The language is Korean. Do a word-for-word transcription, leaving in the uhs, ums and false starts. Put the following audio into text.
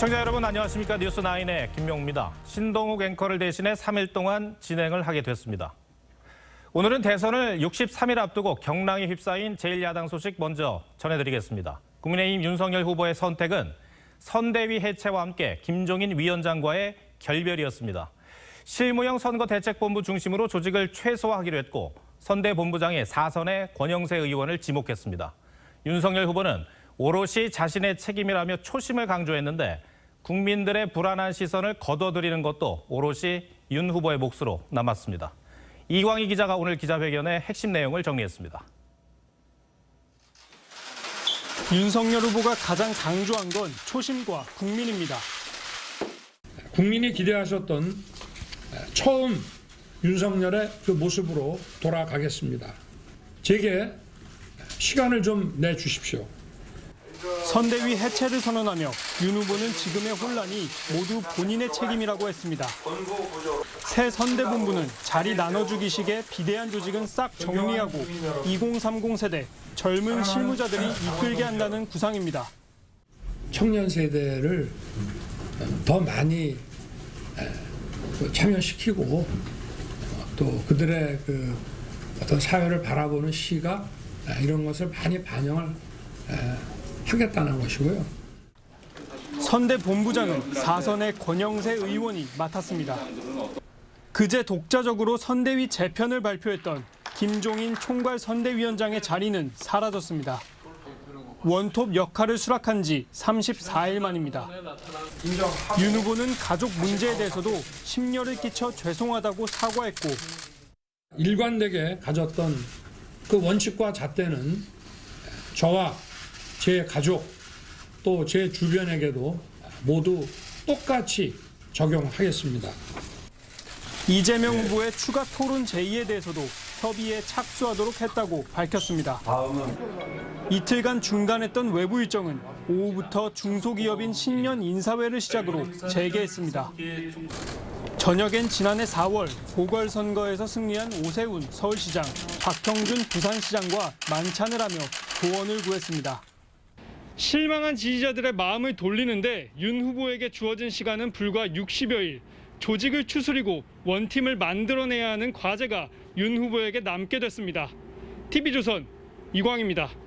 시청자 여러분 안녕하십니까. 뉴스나인의 김명우입니다. 신동욱 앵커를 대신해 삼 일 동안 진행을 하게 됐습니다. 오늘은 대선을 육십삼 일 앞두고 경랑에 휩싸인 제일 야당 소식 먼저 전해드리겠습니다. 국민의힘 윤석열 후보의 선택은 선대위 해체와 함께 김종인 위원장과의 결별이었습니다. 실무형 선거대책본부 중심으로 조직을 최소화하기로 했고 선대본부장이 사선의 권영세 의원을 지목했습니다. 윤석열 후보는 오롯이 자신의 책임이라며 초심을 강조했는데 국민들의 불안한 시선을 거둬들이는 것도 오롯이 윤 후보의 몫으로 남았습니다. 이광희 기자가 오늘 기자회견의 핵심 내용을 정리했습니다. 윤석열 후보가 가장 강조한 건 초심과 국민입니다. 국민이 기대하셨던 처음 윤석열의 그 모습으로 돌아가겠습니다. 제게 시간을 좀 내주십시오. 선대위 해체를 선언하며 윤 후보는 지금의 혼란이 모두 본인의 책임이라고 했습니다. 새 선대본부는 자리 나눠주기식의 비대한 조직은 싹 정리하고 이공삼공 세대 젊은 실무자들이 이끌게 한다는 구상입니다. 청년 세대를 더 많이 참여시키고 또 그들의 그 어떤 사회를 바라보는 시각 이런 것을 많이 반영을 하겠다는 것이고요. 선대본부장은 사선의 권영세 의원이 맡았습니다. 그제 독자적으로 선대위 재편을 발표했던 김종인 총괄선대위원장의 자리는 사라졌습니다. 원톱 역할을 수락한 지 삼십사 일 만입니다. 윤 후보는 가족 문제에 대해서도 심려를 끼쳐 죄송하다고 사과했고 일관되게 가졌던 그 원칙과 잣대는 저와 제 가족 또 제 주변에게도 모두 똑같이 적용하겠습니다. 이재명 후보의 추가 토론 제의에 대해서도 협의에 착수하도록 했다고 밝혔습니다. 이틀간 중단했던 외부 일정은 오후부터 중소기업인 신년 인사회를 시작으로 재개했습니다. 저녁엔 지난해 사월 보궐선거에서 승리한 오세훈 서울시장, 박형준 부산시장과 만찬을 하며 조언을 구했습니다. 실망한 지지자들의 마음을 돌리는데 윤 후보에게 주어진 시간은 불과 육십여 일. 조직을 추스리고 원팀을 만들어내야 하는 과제가 윤 후보에게 남게 됐습니다. 티비조선 이광희입니다.